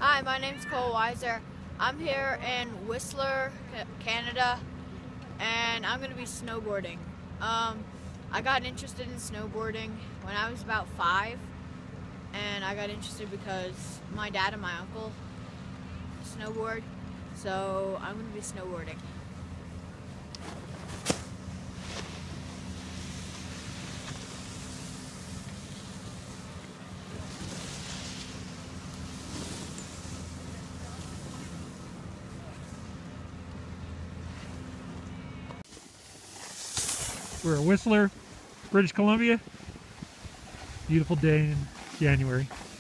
Hi, my name's Cole Weiser. I'm here in Whistler, Canada, and I'm going to be snowboarding. I got interested in snowboarding when I was about 5, and I got interested because my dad and my uncle snowboard, so I'm going to be snowboarding. We're at Whistler, British Columbia. Beautiful day in January.